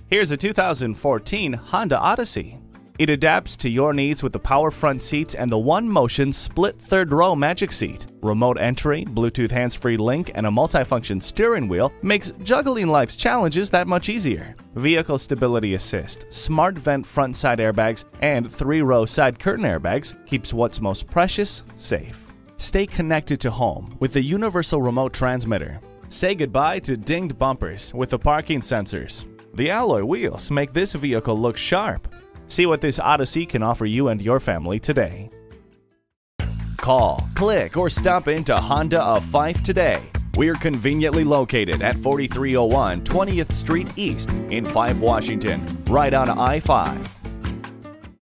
Here's a 2014 Honda Odyssey. It adapts to your needs with the power front seats and the one-motion split third-row magic seat. Remote entry, Bluetooth hands-free link, and a multifunction steering wheel makes juggling life's challenges that much easier. Vehicle stability assist, smart vent front side airbags, and 3-row side curtain airbags keeps what's most precious safe. Stay connected to home with the universal remote transmitter. Say goodbye to dinged bumpers with the parking sensors. The alloy wheels make this vehicle look sharp. See what this Odyssey can offer you and your family today. Call, click, or stop into Honda of Fife today. We're conveniently located at 4301 20th Street East in Fife, Washington, right on I-5.